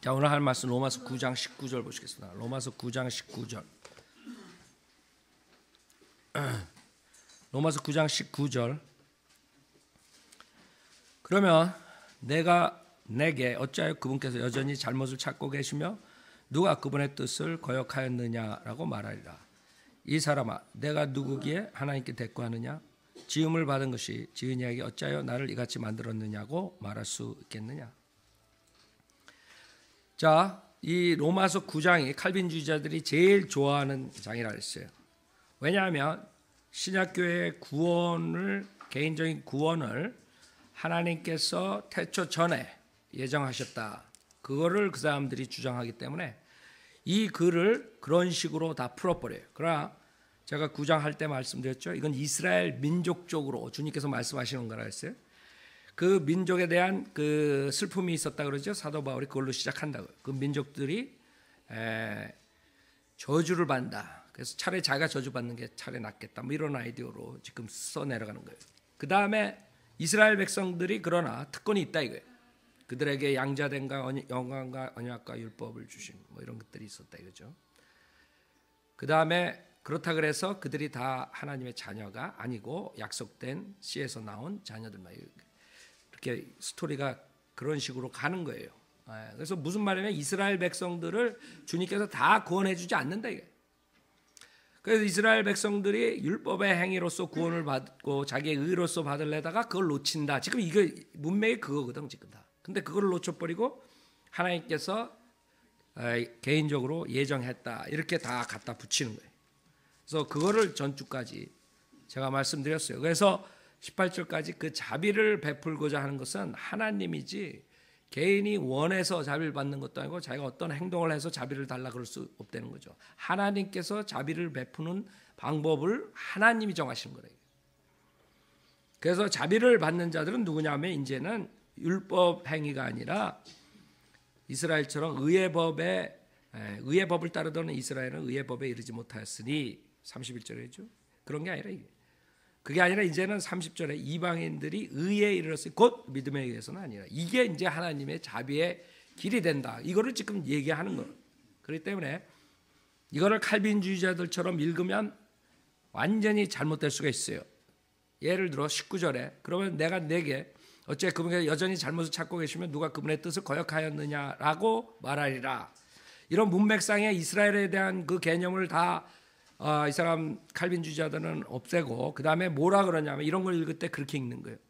자, 오늘 할 말씀 로마서 9장 19절 보시겠습니다. 로마서 9장 19절. 로마서 9장 19절. 그러면 내게 어찌하여 그분께서 여전히 잘못을 찾고 계시며 누가 그분의 뜻을 거역하였느냐라고 말하리라. 이 사람아, 내가 누구기에 하나님께 대꾸하느냐? 지음을 받은 것이 지은 이에게 어찌하여 나를 이같이 만들었느냐고 말할 수 있겠느냐? 자, 이 로마서 9장이 칼빈주의자들이 제일 좋아하는 장이라 했어요. 왜냐하면 신약교회의 구원을, 개인적인 구원을 하나님께서 태초 전에 예정하셨다. 그거를 그 사람들이 주장하기 때문에 이 글을 그런 식으로 다 풀어버려요. 그러나 제가 9장 할 때 말씀드렸죠. 이건 이스라엘 민족적으로 주님께서 말씀하시는 거라 했어요. 그 민족에 대한 그 슬픔이 있었다 그러죠. 사도 바울이 그걸로 시작한다고요. 그 민족들이 저주를 받는다. 그래서 차라리 자기가 저주받는 게 차라리 낫겠다. 뭐 이런 아이디어로 지금 써내려가는 거예요. 그 다음에 이스라엘 백성들이 그러나 특권이 있다 이거예요. 그들에게 양자됨과 영광과 언약과 율법을 주신 뭐 이런 것들이 있었다 이거죠. 그 다음에 그렇다 그래서 그들이 다 하나님의 자녀가 아니고 약속된 씨에서 나온 자녀들만, 이렇게 스토리가 그런 식으로 가는 거예요. 그래서 무슨 말이냐면 이스라엘 백성들을 주님께서 다 구원해 주지 않는다 이게. 그래서 이스라엘 백성들이 율법의 행위로서 구원을 받고 자기의 의로서 받으려다가 그걸 놓친다. 지금 이게 문맥이 그거거든 지금 다. 근데 그걸 놓쳐버리고 하나님께서 개인적으로 예정했다. 이렇게 다 갖다 붙이는 거예요. 그래서 그거를 전주까지 제가 말씀드렸어요. 그래서 18절까지 그 자비를 베풀고자 하는 것은 하나님이지 개인이 원해서 자비를 받는 것도 아니고 자기가 어떤 행동을 해서 자비를 달라 그럴 수 없다는 거죠. 하나님께서 자비를 베푸는 방법을 하나님이 정하시는 거예요. 그래서 자비를 받는 자들은 누구냐면 이제는 율법 행위가 아니라 이스라엘처럼 의의 법을 따르던 이스라엘은 의의 법에 이르지 못하였으니 31절이죠. 그런 게 아니라 이게. 그게 아니라 이제는 30절에 이방인들이 의에 이르렀으니 곧 믿음에 의해서는 아니라 이게 이제 하나님의 자비의 길이 된다. 이거를 지금 얘기하는 거예요. 그렇기 때문에 이거를 칼빈주의자들처럼 읽으면 완전히 잘못될 수가 있어요. 예를 들어 19절에 그러면 내게 어째 그분께서 여전히 잘못을 찾고 계시면 누가 그분의 뜻을 거역하였느냐라고 말하리라. 이런 문맥상의 이스라엘에 대한 그 개념을 다 이 사람 칼빈주의자들은 없애고 그 다음에 뭐라 그러냐면 이런 걸 읽을 때 그렇게 읽는 거예요.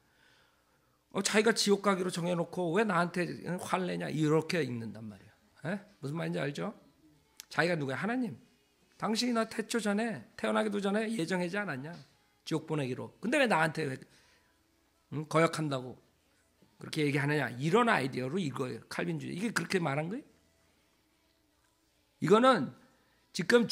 자기가 지옥 가기로 정해놓고 왜 나한테 화를 내냐 이렇게 읽는단 말이에요. 무슨 말인지 알죠? 자기가 누구야? 하나님. 당신이 나 태초 전에 태어나기도 전에 예정하지 않았냐? 지옥 보내기로. 근데 왜 나한테 왜 거역한다고 그렇게 얘기하느냐? 이런 아이디어로 이거예요. 칼빈주의. 이게 그렇게 말한 거예요? 이거는 지금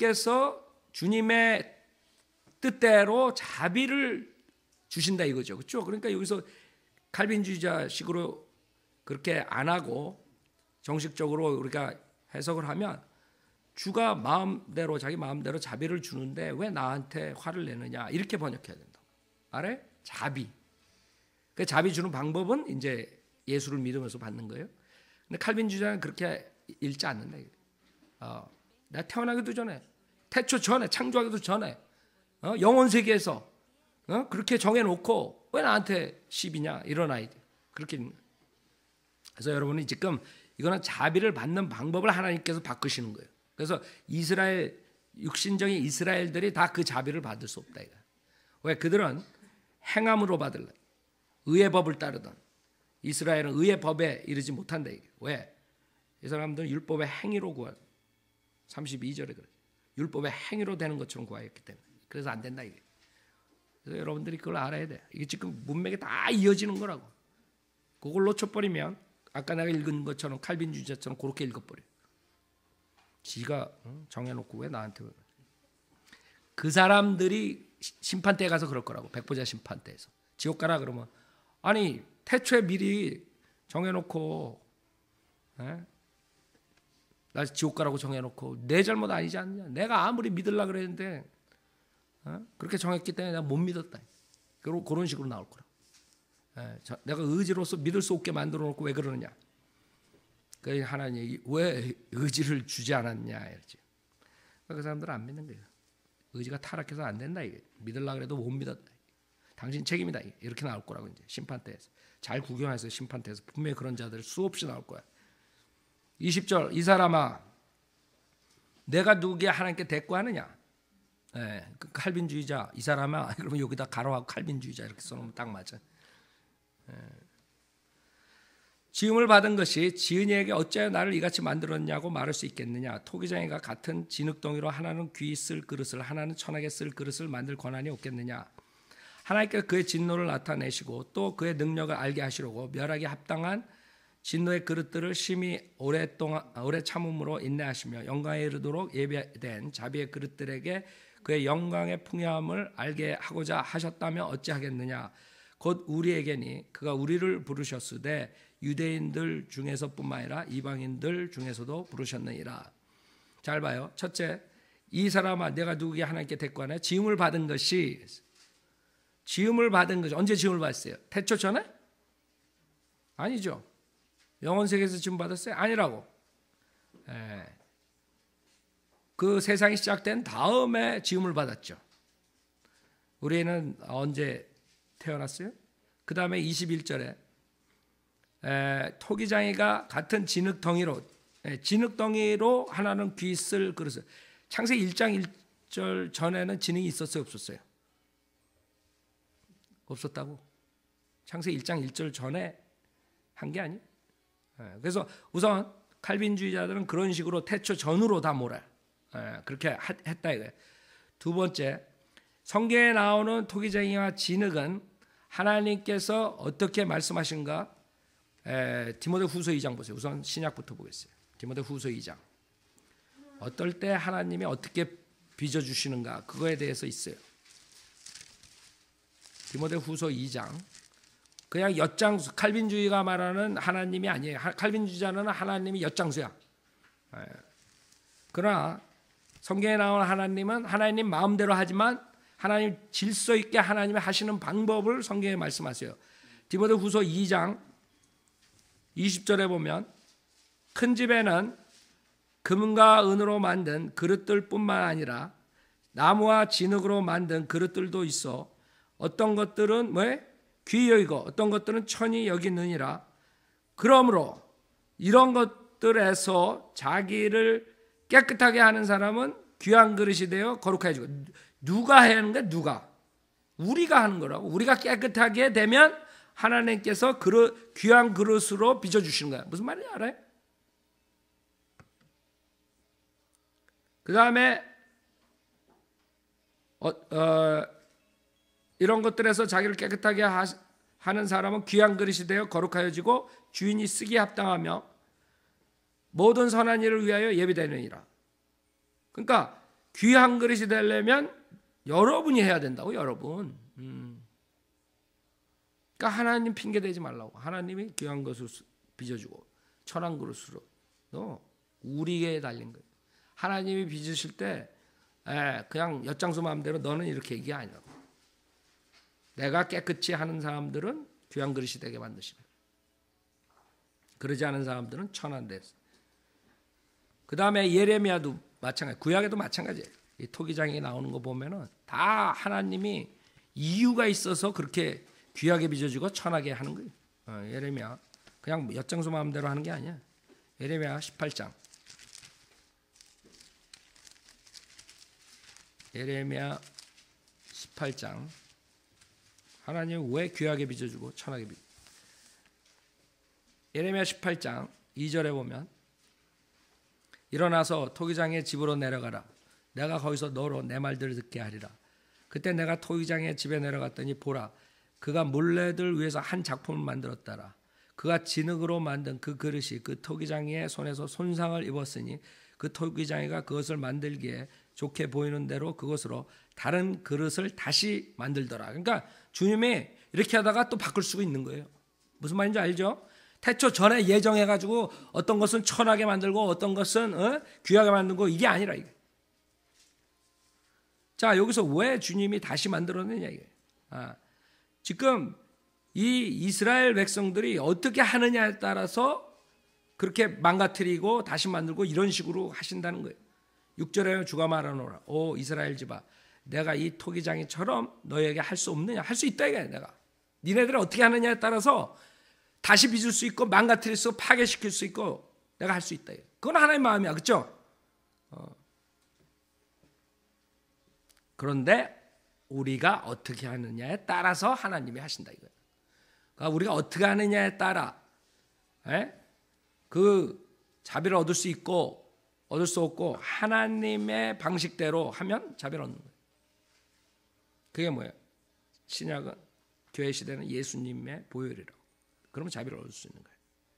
주님의 뜻대로 자비를 주신다 이거죠. 그렇죠? 그러니까 여기서 칼빈주의자식으로 그렇게 안 하고 정식적으로 우리가 해석을 하면 주가 마음대로 자기 마음대로 자비를 주는데 왜 나한테 화를 내느냐 이렇게 번역해야 된다. 알아요? 자비. 그 자비 주는 방법은 이제 예수를 믿으면서 받는 거예요. 근데 칼빈주의자는 그렇게 읽지 않는다. 내가 태어나기도 전에, 태초 전에, 창조하기도 전에, 영원 세계에서 그렇게 정해놓고 왜 나한테 시비냐 이런 아이디어. 그렇게 있는 거예요. 그래서 여러분이 지금 이거는 자비를 받는 방법을 하나님께서 바꾸시는 거예요. 그래서 이스라엘 육신적인 이스라엘들이 다 그 자비를 받을 수 없다 이거. 왜? 그들은 행함으로 받을래. 의의 법을 따르던 이스라엘은 의의 법에 이르지 못한다 이게. 왜? 이 사람들은 율법의 행위로 구한 32절에 그래. 율법의 행위로 되는 것처럼 구하였기 때문에. 그래서 안 된다 이게. 그래서 여러분들이 그걸 알아야 돼. 이게 지금 문맥에 다 이어지는 거라고. 그걸 놓쳐버리면 아까 내가 읽은 것처럼 칼빈주의자처럼 그렇게 읽어버려. 지가 정해놓고 왜 나한테 그 사람들이 심판대에 가서 그럴 거라고. 백보자 심판대에서 지옥 가라 그러면 아니 태초에 미리 정해놓고 나 지옥 가라고 정해놓고 내 잘못 아니지 않냐. 내가 아무리 믿으려고 그랬는데 그렇게 정했기 때문에 내가 못 믿었다. 그런 식으로 나올 거라. 내가 의지로서 믿을 수 없게 만들어 놓고 왜 그러느냐. 그 하나님이 왜 의지를 주지 않았냐 이러지. 그 사람들은 안 믿는 거예요. 의지가 타락해서 안 된다 이게. 믿으려고 해도 못 믿었다. 당신 책임이다 이렇게 나올 거라고 이제 심판대에서. 잘 구경하세요. 심판대에서 분명히 그런 자들 수없이 나올 거야. 20절 이 사람아 내가 누구에게 하나님께 대꾸하느냐. 예, 그 칼빈주의자 이 사람아 그러면 여기다 가로하고 칼빈주의자 이렇게 써놓으면 딱 맞아. 예. 지음을 받은 것이 지은이에게 어찌하여 나를 이같이 만들었냐고 말할 수 있겠느냐. 토기장이가 같은 진흙덩이로 하나는 귀 쓸 그릇을 하나는 천하게 쓸 그릇을 만들 권한이 없겠느냐. 하나님께서 그의 진노를 나타내시고 또 그의 능력을 알게 하시려고 멸하기 합당한 진노의 그릇들을 심히 오래 참음으로 인내하시며 영광에 이르도록 예배된 자비의 그릇들에게 그의 영광의 풍요함을 알게 하고자 하셨다면 어찌하겠느냐. 곧 우리에게니 그가 우리를 부르셨으되 유대인들 중에서뿐만 아니라 이방인들 중에서도 부르셨느니라. 잘 봐요. 첫째, 이 사람아 내가 누구에게 하나님께 대꾸하냐. 지음을 받은 것이 언제 지음을 받았어요? 태초 전에? 아니죠. 영혼세계에서 지음 받았어요? 아니라고. 그 세상이 시작된 다음에 지음을 받았죠. 우리는 언제 태어났어요? 그 다음에 21절에 토기장이가 같은 진흙덩이로 하나는 귀 쓸 그릇을. 창세기 1장 1절 전에는 진흙이 있었어요? 없었어요? 없었다고. 창세기 1장 1절 전에 한 게 아니에요. 그래서 우선 칼빈주의자들은 그런 식으로 태초 전으로 다 몰아요. 그렇게 했다 이거예요. 두 번째, 성경에 나오는 토기장이와 진흙은 하나님께서 어떻게 말씀하신가? 디모데후서 2장 보세요. 우선 신약부터 보겠어요. 디모데후서 2장. 어떨 때 하나님이 어떻게 빚어주시는가 그거에 대해서 있어요. 디모데후서 2장. 그냥 엿장수, 칼빈주의가 말하는 하나님이 아니에요. 칼빈주의자는 하나님이 엿장수야. 그러나 성경에 나오는 하나님은 하나님 마음대로 하지만 하나님 질서 있게 하나님이 하시는 방법을 성경에 말씀하세요. 디모데후서 2장 20절에 보면 큰 집에는 금과 은으로 만든 그릇들뿐만 아니라 나무와 진흙으로 만든 그릇들도 있어 어떤 것들은 귀히 여기고 어떤 것들은 천히 여기느니라. 그러므로 이런 것들에서 자기를 깨끗하게 하는 사람은 귀한 그릇이 되어 거룩해지고. 누가 하는 거야? 누가? 우리가 하는 거라고. 우리가 깨끗하게 되면 하나님께서 귀한 그릇으로 빚어주시는 거야. 무슨 말인지 알아요? 그 다음에 이런 것들에서 자기를 깨끗하게 하는 사람은 귀한 그릇이 되어 거룩하여지고 주인이 쓰기에 합당하며 모든 선한 일을 위하여 예비되느니라. 그러니까 귀한 그릇이 되려면 여러분이 해야 된다고. 여러분. 그러니까 하나님 핑계대지 말라고. 하나님이 귀한 것을 빚어주고 천한 그릇으로 우리에게 달린 거예요. 하나님이 빚으실 때 그냥 엿장수 마음대로 너는 이렇게 얘기 아니라고. 내가 깨끗이 하는 사람들은 귀한 그릇이 되게 만드시는. 그러지 않은 사람들은 천한 데서. 그 다음에 예레미야도 마찬가지. 구약에도 마찬가지예요. 이 토기장이 나오는 거 보면은 다 하나님이 이유가 있어서 그렇게 귀하게 빚어주고 천하게 하는 거예요. 예레미야 그냥 엿장수 마음대로 하는 게 아니야. 예레미야 18장. 예레미야 18장. 하나님이 왜 귀하게 빚어주고 천하게 빚어? 예레미야 18장 2절에 보면 일어나서 토기장의 집으로 내려가라. 내가 거기서 너로 내 말들을 듣게 하리라. 그때 내가 토기장의 집에 내려갔더니 보라, 그가 물레들 위에서 한 작품을 만들었더라. 그가 진흙으로 만든 그 그릇이 그 토기장이의 손에서 손상을 입었으니 그 토기장이가 그것을 만들기에 좋게 보이는 대로 그것으로 다른 그릇을 다시 만들더라. 그러니까 주님이 이렇게 하다가 또 바꿀 수가 있는 거예요. 무슨 말인지 알죠? 태초 전에 예정해가지고 어떤 것은 천하게 만들고 어떤 것은 귀하게 만들고 이게 아니라 이게. 자, 여기서 왜 주님이 다시 만들었느냐 이게. 지금 이 이스라엘 백성들이 어떻게 하느냐에 따라서 그렇게 망가뜨리고 다시 만들고 이런 식으로 하신다는 거예요. 6절에 주가 말하노라. 오 이스라엘 집아, 내가 이 토기장이처럼 너에게 할 수 없느냐? 할 수 있다 이거야. 내가 니네들이 어떻게 하느냐에 따라서 다시 빚을 수 있고 망가뜨릴 수 있고 파괴시킬 수 있고 내가 할 수 있다. 그건 하나님의 마음이야. 그렇죠? 그런데 우리가 어떻게 하느냐에 따라서 하나님이 하신다 이거예요. 그러니까 우리가 어떻게 하느냐에 따라 그 자비를 얻을 수 있고 얻을 수 없고 하나님의 방식대로 하면 자비를 얻는 거예요. 그게 뭐예요? 신약은 교회 시대는 예수님의 보혈이라고. 그러면 자비를 얻을 수 있는 거예요.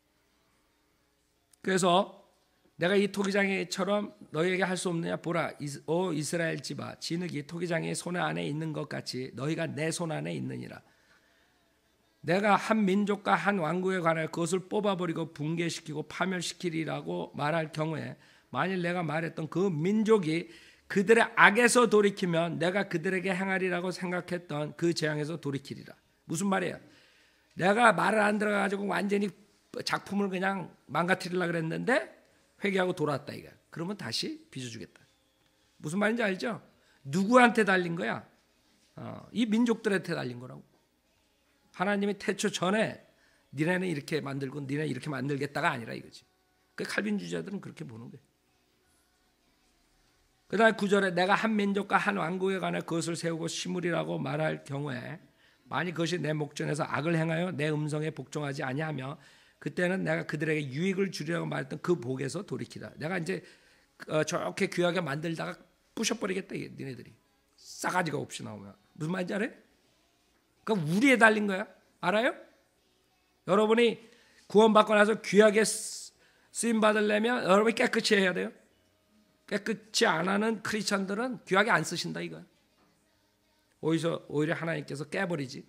그래서 내가 이 토기장이처럼 너희에게 할 수 없느냐? 보라, 오 이스라엘 집아, 진흙이 토기장의 손 안에 있는 것 같이 너희가 내 손 안에 있느니라. 내가 한 민족과 한 왕국에 관하여 그것을 뽑아버리고 붕괴시키고 파멸시키리라고 말할 경우에 만일 내가 말했던 그 민족이 그들의 악에서 돌이키면 내가 그들에게 행하리라고 생각했던 그 재앙에서 돌이키리라. 무슨 말이에요? 내가 말을 안 들어가지고 완전히 작품을 그냥 망가뜨리려고 그랬는데 회개하고 돌아왔다 이거야. 그러면 다시 빚어주겠다. 무슨 말인지 알죠? 누구한테 달린 거야? 이 민족들한테 달린 거라고. 하나님이 태초 전에 니네는 이렇게 만들고 니네 이렇게 만들겠다가 아니라 이거지. 그 칼빈주의자들은 그렇게 보는 거예요. 그 다음에 9절에 내가 한 민족과 한 왕국에 관해 그것을 세우고 심으리라고 말할 경우에 만일 그것이 내 목전에서 악을 행하여 내 음성에 복종하지 아니하며 그때는 내가 그들에게 유익을 주리라고 말했던 그 복에서 돌이키라. 내가 이제 저렇게 귀하게 만들다가 부셔버리겠다 이게 니네들이. 싸가지가 없이 나오면. 무슨 말인지 알아요? 그러니까 우리에 달린 거야. 알아요? 여러분이 구원받고 나서 귀하게 쓰임 받으려면 여러분이 깨끗이 해야 돼요. 깨끗이 안 하는 크리스천들은 귀하게 안 쓰신다 이거야. 오히려 하나님께서 깨버리지.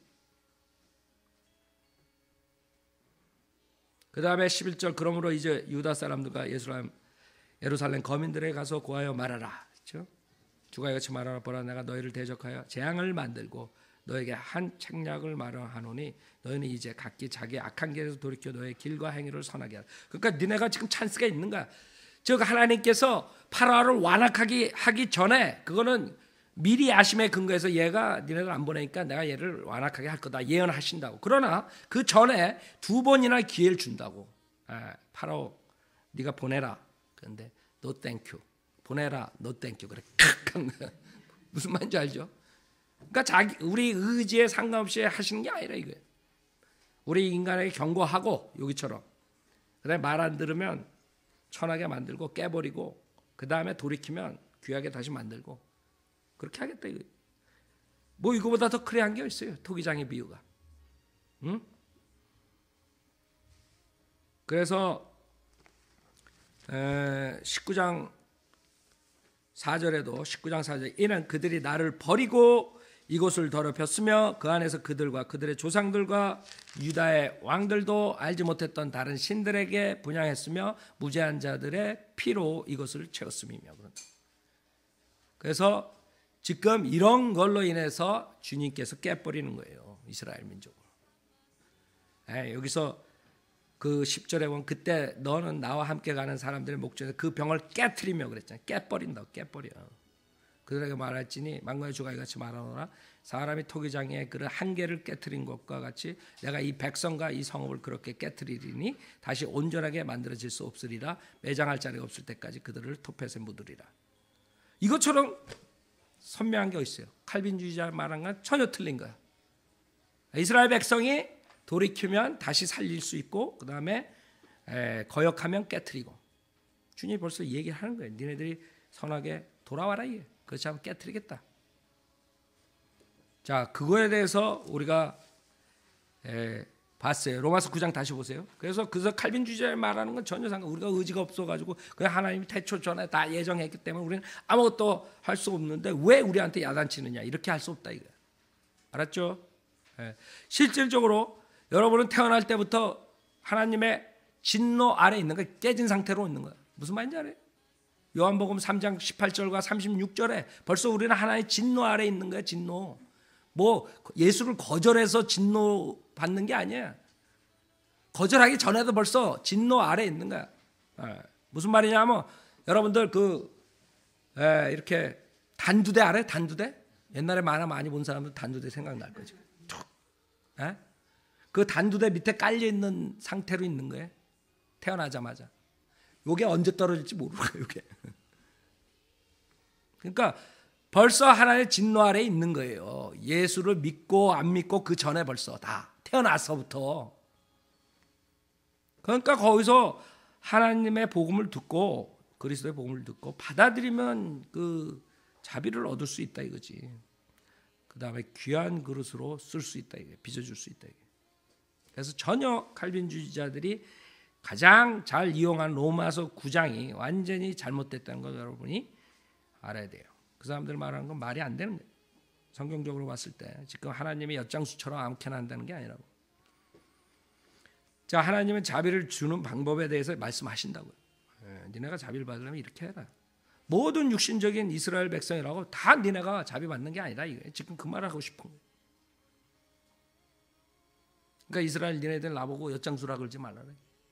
그 다음에 11절 그러므로 이제 유다 사람들과 예루살렘 거민들에 가서 고하여 말하라. 그렇죠? 주가 이같이 말하라. 보라 내가 너희를 대적하여 재앙을 만들고 너에게 한 책략을 마련하노니 너희는 이제 각기 자기 악한 길에서 돌이켜 너의 길과 행위를 선하게 하라. 그러니까 니네가 지금 찬스가 있는 거야. 즉 하나님께서 파라오를 완악하게 하기 전에 그거는 미리 아심에 근거해서 얘가 니네들 안 보내니까 내가 얘를 완악하게 할 거다 예언하신다고. 그러나 그 전에 두 번이나 기회를 준다고. 파라오 네가 보내라. 그런데 no thank you. 보내라. no thank you. 그래. 무슨 말인지 알죠? 그러니까 우리 의지에 상관없이 하시는 게 아니라 이거예요. 우리 인간에게 경고하고 여기처럼 그다음에 말 안 들으면 천하게 만들고 깨버리고 그 다음에 돌이키면 귀하게 다시 만들고 그렇게 하겠다 이거. 뭐 이거보다 더 크리한 게 있어요. 토기장의 비유가. 응? 그래서 19장 4절에 이는 그들이 나를 버리고 이곳을 더럽혔으며 그 안에서 그들과 그들의 조상들과 유다의 왕들도 알지 못했던 다른 신들에게 분향했으며 무죄한 자들의 피로 이것을 채웠음이며. 그래서 지금 이런 걸로 인해서 주님께서 깨버리는 거예요. 이스라엘 민족을. 여기서 그 10절에 보면 그때 너는 나와 함께 가는 사람들의 목전에서 그 병을 깨트리며 그랬잖아요. 깨버린다고. 깨버려. 그들에게 말할지니 만군의 주가 이같이 말하노라. 사람이 토기장에 그 한계를 깨트린 것과 같이 내가 이 백성과 이 성읍을 그렇게 깨트리리니 다시 온전하게 만들어질 수 없으리라. 매장할 자리가 없을 때까지 그들을 토펫에 묻으리라. 이것처럼 선명한 게 있어요. 칼빈주의자 말한 건 전혀 틀린 거야. 이스라엘 백성이 돌이키면 다시 살릴 수 있고 그 다음에 거역하면 깨트리고. 주님이 벌써 얘기하는 거예요. 니네들이 선하게 돌아와라 이게. 그렇지 않으면 깨트리겠다. 자, 그거에 대해서 우리가 봤어요. 로마서 9장 다시 보세요. 그래서 칼빈주의자의 말하는 건 전혀 우리가 의지가 없어가지고 그냥 하나님이 태초 전에 다 예정했기 때문에 우리는 아무것도 할 수 없는데 왜 우리한테 야단치느냐 이렇게 할 수 없다 이거야. 알았죠? 실질적으로 여러분은 태어날 때부터 하나님의 진노 아래 있는 거야. 깨진 상태로 있는 거야. 무슨 말인지 알아요? 요한복음 3장 18절과 36절에 벌써 우리는 하나님의 진노 아래 있는 거야. 진노. 뭐 예수를 거절해서 진노 받는 게 아니야. 거절하기 전에도 벌써 진노 아래 있는 거야. 무슨 말이냐면 여러분들 이렇게 단두대 알아요? 단두대? 옛날에 만화 많이 본 사람들 단두대 생각날 거지. 그 단두대 밑에 깔려 있는 상태로 있는 거예요. 태어나자마자. 요게 언제 떨어질지 모르는 거예요. 요게. 그러니까 벌써 하나님의 진노 아래에 있는 거예요. 예수를 믿고 안 믿고 그 전에 벌써 다 태어나서부터. 그러니까 거기서 하나님의 복음을 듣고 그리스도의 복음을 듣고 받아들이면 그 자비를 얻을 수 있다 이거지. 그 다음에 귀한 그릇으로 쓸 수 있다 이게, 빚어줄 수 있다 이게. 그래서 전혀 칼빈주의자들이 가장 잘 이용한 로마서 9장이 완전히 잘못됐다는 걸 여러분이 알아야 돼요. 그 사람들 말하는 건 말이 안 되는 거예요. 성경적으로 봤을 때 지금 하나님의 엿장수처럼 아무렇게나 한다는 게 아니라고. 자, 하나님은 자비를 주는 방법에 대해서 말씀하신다고요. 니네가 자비를 받으려면 이렇게 해라. 모든 육신적인 이스라엘 백성이라고 다 니네가 자비 받는 게 아니다. 이게 지금 그 말을 하고 싶은 거예요. 그러니까 이스라엘 니네들 나보고 엿장수라 그러지 말라래.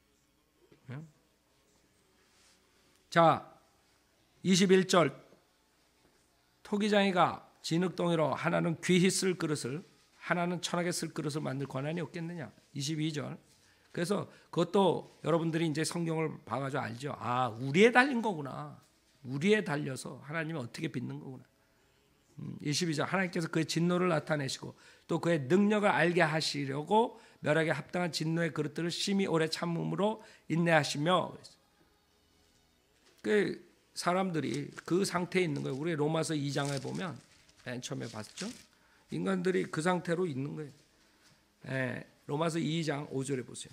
자, 21절 토기장이가 진흙덩이로 하나는 귀히 쓸 그릇을 하나는 천하게 쓸 그릇을 만들 권한이 없겠느냐. 22절. 그래서 그것도 여러분들이 이제 성경을 봐가지고 알죠. 아, 우리에 달린 거구나. 우리에 달려서 하나님이 어떻게 빚는 거구나. 22절. 하나님께서 그의 진노를 나타내시고 또 그의 능력을 알게 하시려고 멸하게 합당한 진노의 그릇들을 심히 오래 참음으로 인내하시며. 그 사람들이 그 상태에 있는 거예요. 우리 로마서 2장에 보면 맨 처음에 봤죠. 인간들이 그 상태로 있는 거예요. 로마서 2장 5절에 보세요.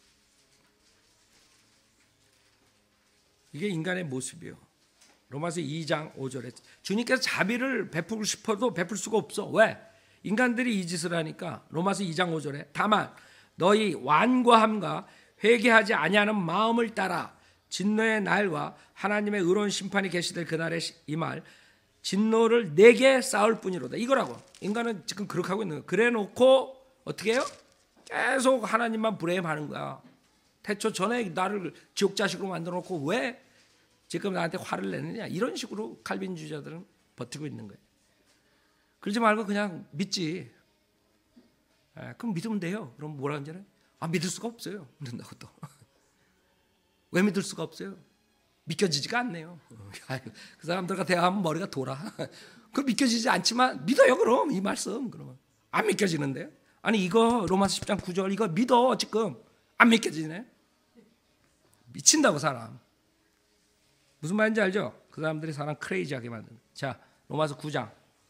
이게 인간의 모습이에요. 로마서 2장 5절에 주님께서 자비를 베풀고 싶어도 베풀 수가 없어. 왜? 인간들이 이 짓을 하니까. 로마서 2장 5절에 다만 너희 완고함과 회개하지 아니하는 마음을 따라 진노의 날과 하나님의 의로운 심판이 계시될 그날에 이 말 진노를 내게 쌓을 뿐이로다. 이거라고. 인간은 지금 그렇게 하고 있는 거예요. 그래 놓고 어떻게 해요? 계속 하나님만 브레임하는 거야. 태초 전에 나를 지옥 자식으로 만들어 놓고 왜 지금 나한테 화를 내느냐. 이런 식으로 칼빈주의자들은 버티고 있는 거예요. 그러지 말고 그냥 믿지. 그럼 믿으면 돼요. 그럼 뭐라 하는지 아, 믿을 수가 없어요. 믿는다고 또. 왜 믿을 수가 없어요? 믿겨지지가 않네요. 그 사람들과 대화하면 머리가 돌아. 그 믿겨지지 않지만 믿어요. 그럼 이 말씀 그러면 안 믿겨지는데요? 아니 이거 로마서 10장 9절 이거 믿어 지금 안 믿겨지네. 미친다고 사람. 무슨 말인지 알죠? 그 사람들이 사람 크레이지하게 만드는. 자, 로마서 9장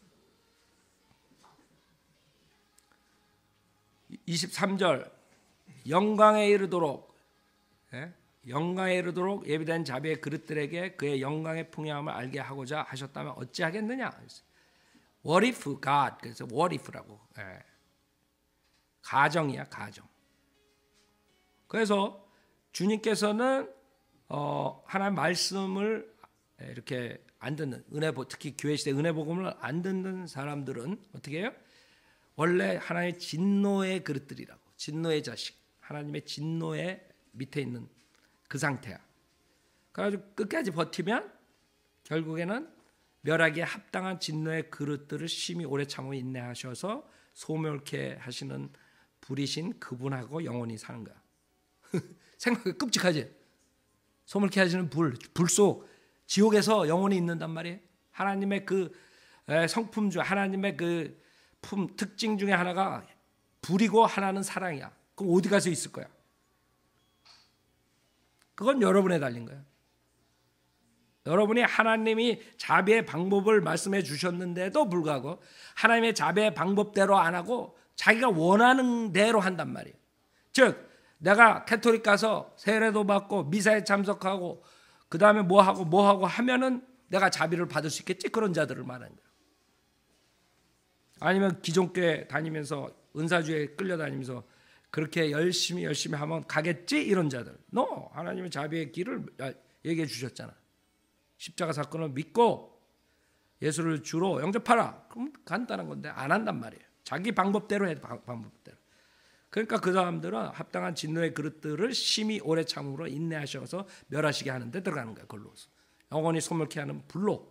23절 영광에 이르도록 영광에 이르도록 예비된 자비의 그릇들에게 그의 영광의 풍요함을 알게 하고자 하셨다면 어찌하겠느냐. What if God. 그래서 what if라고. 가정이야 가정. 그래서 주님께서는 하나님 말씀을 이렇게 안 듣는 특히 교회 시대 은혜 복음을 안 듣는 사람들은 어떻게 해요? 원래 하나님의 진노의 그릇들이라고. 진노의 자식. 하나님의 진노의 밑에 있는 그 상태야. 그래가지고 끝까지 버티면 결국에는 멸하기에 합당한 진노의 그릇들을 심히 오래 참으며 인내하셔서 소멸케 하시는 불이신 그분하고 영원히 사는 거야. 생각해 끔찍하지? 소멸케 하시는 불 속 지옥에서 영원히 있는단 말이에요. 하나님의 그 성품 중 하나님의 그 특징 중에 하나가 불이고 하나는 사랑이야. 그럼 어디 가서 있을 거야? 그건 여러분에 달린 거예요. 여러분이 하나님이 자비의 방법을 말씀해 주셨는데도 불구하고 하나님의 자비의 방법대로 안 하고 자기가 원하는 대로 한단 말이에요. 즉 내가 캐토릭 가서 세례도 받고 미사에 참석하고 그 다음에 뭐하고 하면은 내가 자비를 받을 수 있겠지. 그런 자들을 말하는 거예요. 아니면 기존교회 다니면서 은사주에 끌려다니면서 그렇게 열심히 하면 가겠지. 이런 자들. 하나님의 자비의 길을 얘기해 주셨잖아. 십자가 사건을 믿고 예수를 주로 영접하라. 그럼 간단한 건데 안 한단 말이에요. 자기 방법대로 해. 방법대로. 그러니까 그 사람들은 합당한 진노의 그릇들을 심히 오래 참음으로 인내하셔서 멸하시게 하는데 들어가는 거야. 걸로서 영원히 소멸케 하는 불로.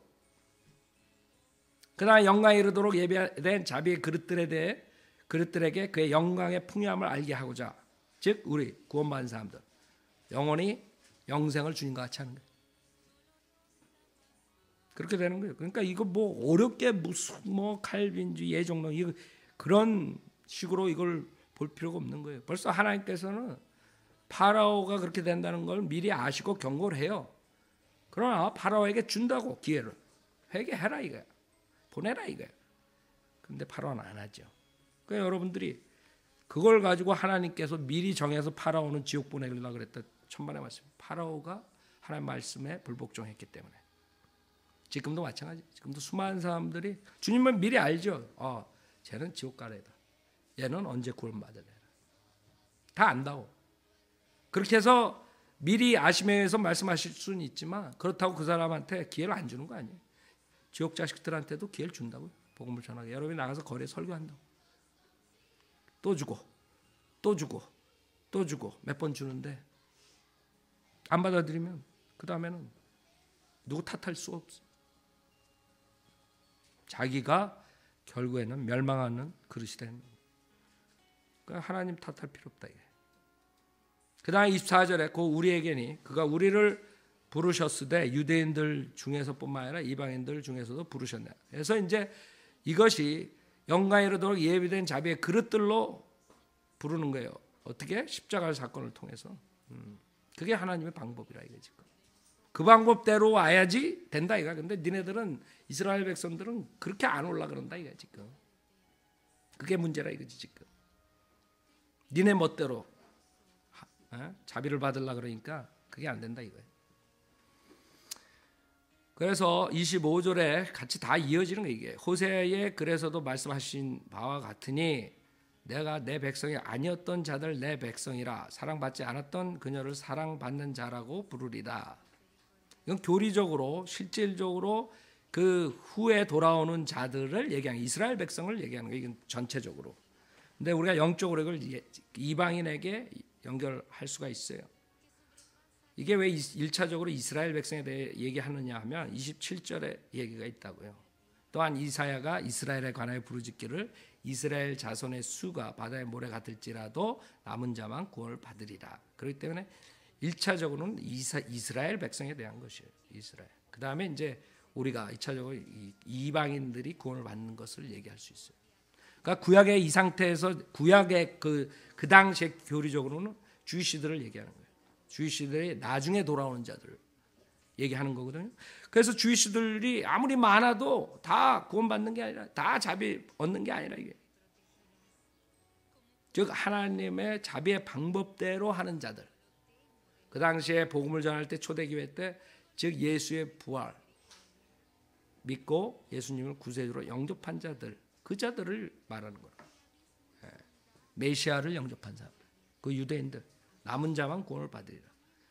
그러나 영광에 이르도록 예비된 자비의 그릇들에게 그의 영광의 풍요함을 알게 하고자, 즉 우리 구원받은 사람들 영원히 영생을 주님과 같이 하는 거예요. 그렇게 되는 거예요. 그러니까 이거 뭐 어렵게 무슨 뭐 칼빈주의 예정론 이거 그런 식으로 이걸 볼 필요가 없는 거예요. 벌써 하나님께서는 파라오가 그렇게 된다는 걸 미리 아시고 경고를 해요. 그러나 파라오에게 준다고 기회를 회개해라 이거야. 보내라 이거야. 그런데 파라오는 안 하죠. 그러니까 여러분들이 그걸 가지고 하나님께서 미리 정해서 파라오는 지옥 보내려고 그랬다. 천만의 말씀. 파라오가 하나님 말씀에 불복종했기 때문에. 지금도 마찬가지. 지금도 수많은 사람들이 주님은 미리 알죠. 쟤는 지옥 갈 애다. 얘는 언제 구원받을 애다. 다 안다고. 그렇게 해서 미리 아시면서 말씀하실 수는 있지만 그렇다고 그 사람한테 기회를 안 주는 거 아니에요. 지옥 자식들한테도 기회를 준다고요. 복음을 전하게. 여러분이 나가서 거리에 설교한다고. 또 주고 또 주고 또 주고 몇 번 주는데 안 받아들이면 그 다음에는 누구 탓할 수 없어. 자기가 결국에는 멸망하는 그릇이 되는 거예요. 그러니까 하나님 탓할 필요 없다. 그 다음 24절에 그 우리에게니 그가 우리를 부르셨으되 유대인들 중에서뿐만 아니라 이방인들 중에서도 부르셨네. 그래서 이제 이것이 영광에 이르도록 예비된 자비의 그릇들로 부르는 거예요. 어떻게? 십자가 사건을 통해서. 그게 하나님의 방법이라 이거 지금. 그 방법대로 와야지 된다 이거. 근데 니네들은 이스라엘 백성들은 그렇게 안 올라 그런다 이거 지금. 그게 문제라 이거지 지금. 니네 멋대로 자비를 받으려 그러니까 그게 안 된다 이거예요. 그래서 25절에 같이 다 이어지는 거예요. 이게 호세에 그래서도 말씀하신 바와 같으니 내가 내 백성이 아니었던 자들 내 백성이라 사랑받지 않았던 그녀를 사랑받는 자라고 부르리다. 이건 교리적으로 실질적으로 그 후에 돌아오는 자들을 얘기하는 이스라엘 백성을 얘기하는 거예요. 이건 전체적으로. 근데 우리가 영적으로 이걸 이방인에게 연결할 수가 있어요. 이게 왜 1차적으로 이스라엘 백성에 대해 얘기하느냐 하면 27절에 얘기가 있다고요. 또한 이사야가 이스라엘에 관하여 부르짖기를 이스라엘 자손의 수가 바다의 모래 같을지라도 남은 자만 구원을 받으리라. 그렇기 때문에 1차적으로는 이스라엘 백성에 대한 것이에요. 이스라엘. 그 다음에 이제 우리가 2차적으로 이방인들이 구원을 받는 것을 얘기할 수 있어요. 그러니까 구약의 이 상태에서 구약의 그 당시의 교리적으로는 주이시들을 얘기하는 거예요. 주이시들이 나중에 돌아오는 자들 얘기하는 거거든요. 그래서 주이시들이 아무리 많아도 다 구원받는 게 아니라 다 자비 얻는 게 아니라 이게. 즉 하나님의 자비의 방법대로 하는 자들. 그 당시에 복음을 전할 때 초대교회 때 즉 예수의 부활 믿고 예수님을 구세주로 영접한 자들 그 자들을 말하는 거예요. 메시아를 영접한 사람 그 유대인들 남은 자만 구원을 받으리라.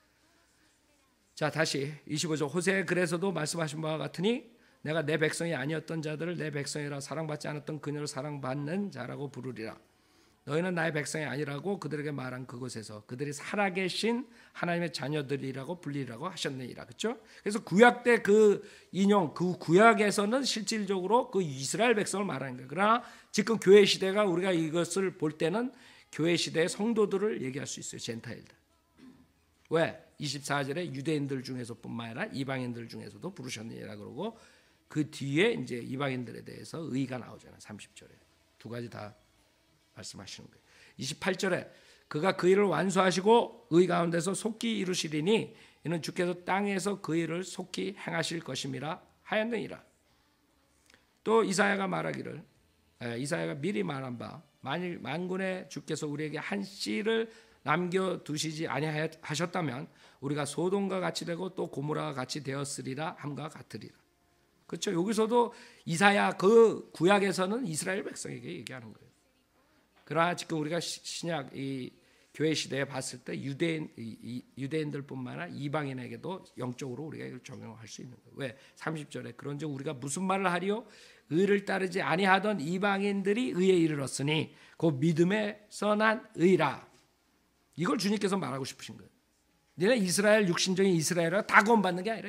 자 다시 25절 호세에 그래서도 말씀하신 바와 같으니 내가 내 백성이 아니었던 자들을 내 백성이라 사랑받지 않았던 그녀를 사랑받는 자라고 부르리라. 너희는 나의 백성이 아니라고 그들에게 말한 그곳에서 그들이 살아계신 하나님의 자녀들이라고 불리라고 하셨느니라. 그렇죠? 그래서 구약 때 그 인용 그 구약에서는 실질적으로 그 이스라엘 백성을 말하는 거예요. 그러나 지금 교회 시대가 우리가 이것을 볼 때는 교회 시대의 성도들을 얘기할 수 있어요. 젠타일들. 왜? 24절에 유대인들 중에서뿐만 아니라 이방인들 중에서도 부르셨느니라 그러고 그 뒤에 이제 이방인들에 대해서 의가 나오잖아요. 30절에. 두 가지 다 말씀하시는 거예요. 28절에 그가 그 일을 완수하시고 의 가운데서 속히 이루시리니 이는 주께서 땅에서 그 일을 속히 행하실 것임이라 하였느니라. 또 이사야가 말하기를 이사야가 미리 말한 바 만일 만군의 주께서 우리에게 한 씨를 남겨두시지 아니하셨다면 우리가 소돔과 같이 되고 또 고모라와 같이 되었으리라 함과 같으리라. 그렇죠? 여기서도 이사야 그 구약에서는 이스라엘 백성에게 얘기하는 거예요. 그러나 지금 우리가 신약 이 교회 시대에 봤을 때 유대인들뿐만 아니라 이방인에게도 영적으로 우리가 이걸 적용할 수 있는 거예요. 왜? 30절에 그런즉 우리가 무슨 말을 하리요? 의를 따르지 아니하던 이방인들이 의에 이르렀으니 그 믿음에서 난 의라. 이걸 주님께서 말하고 싶으신 거예요. 너네 이스라엘 육신적인 이스라엘은 다 구원받는 게 아니라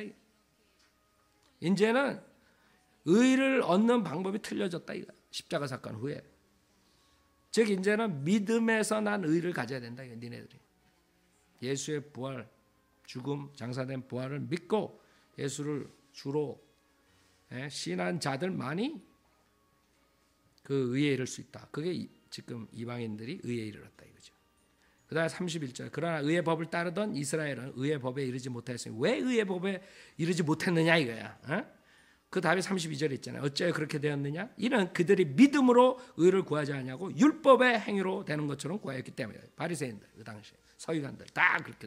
이제는 의를 얻는 방법이 틀려졌다 이거. 십자가 사건 후에. 즉 이제는 믿음에서 난 의를 가져야 된다 이거 니네들이. 예수의 부활, 죽음, 장사된 부활을 믿고 예수를 주로 신한 자들만이 그 의에 이를 수 있다. 그게 지금 이방인들이 의에 이르렀다 이거죠. 그다음에 31절 그러나 의의 법을 따르던 이스라엘은 의의 법에 이르지 못하였으니 왜 의의 법에 이르지 못했느냐 이거야. 그 다음에 32절에 있잖아요. 어째 그렇게 되었느냐? 이는 그들이 믿음으로 의를 구하지 않냐고 율법의 행위로 되는 것처럼 구하였기 때문이에요. 바리새인들 그 당시에 서기관들 다 그렇게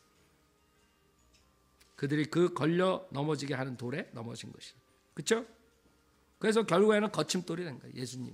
그들이 그 걸려 넘어지게 하는 돌에 넘어진 것이다. 그렇죠? 그래서 결국에는 거침돌이 된 거예요. 예수님.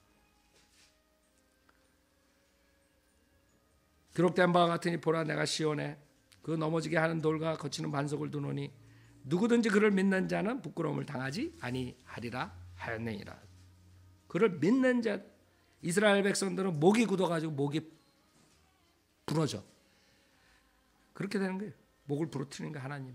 기록된 바와 같으니 보라 내가 시온에 그 넘어지게 하는 돌과 거치는 반석을 두노니 누구든지 그를 믿는 자는 부끄러움을 당하지 아니하리라 하였느니라. 그를 믿는 자 이스라엘 백성들은 목이 굳어가지고 목이 부러져. 그렇게 되는 거예요. 목을 부러뜨리는 거 하나님.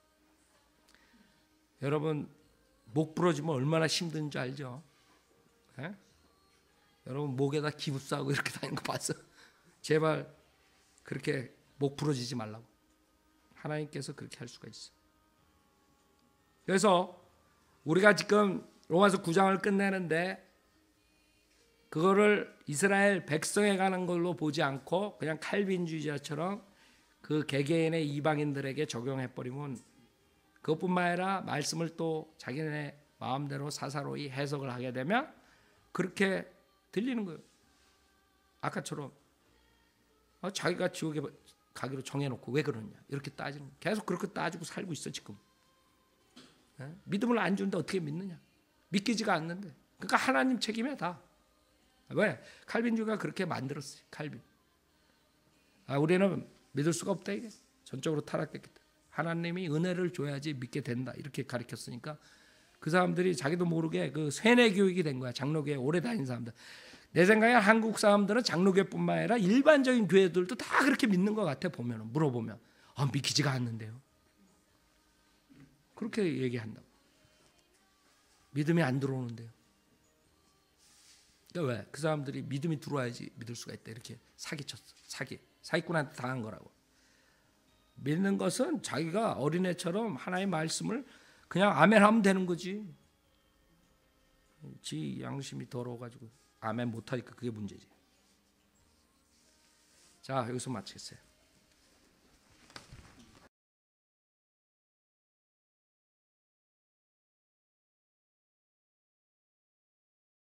여러분 목 부러지면 얼마나 힘든 줄 알죠? 에? 여러분 목에다 기부싸고 이렇게 다니는 거 봤어? 제발 그렇게 목 부러지지 말라고. 하나님께서 그렇게 할 수가 있어. 그래서 우리가 지금 로마서 9장을 끝내는데 그거를 이스라엘 백성에 관한 걸로 보지 않고 그냥 칼빈주의자처럼 그 개개인의 이방인들에게 적용해버리면 그것뿐만 아니라 말씀을 또 자기네 마음대로 사사로이 해석을 하게 되면 그렇게 들리는 거예요. 아까처럼 자기가 지옥에 가기로 정해놓고 왜 그러냐 이렇게 따지는 거예요. 계속 그렇게 따지고 살고 있어 지금. 믿음을 안 주는데 어떻게 믿느냐? 믿기지가 않는데. 그러니까 하나님 책임이야 다. 왜? 칼빈주의가 그렇게 만들었어요. 칼빈. 우리는 믿을 수가 없다 이게. 전적으로 타락했기 때문에. 하나님이 은혜를 줘야지 믿게 된다 이렇게 가르쳤으니까 그 사람들이 자기도 모르게 그 세뇌 교육이 된 거야. 장로교회 오래 다닌 사람들. 내 생각에 한국 사람들은 장로교회뿐만 아니라 일반적인 교회들도 다 그렇게 믿는 것 같아. 보면 물어보면 믿기지가 않는데요. 그렇게 얘기한다고. 믿음이 안 들어오는데요. 그러니까 왜? 그 사람들이 믿음이 들어와야지 믿을 수가 있다. 이렇게 사기쳤어. 사기꾼한테 당한 거라고. 믿는 것은 자기가 어린애처럼 하나님의 말씀을 그냥 아멘 하면 되는 거지. 지 양심이 더러워가지고 아멘 못하니까 그게 문제지. 자, 여기서 마치겠어요.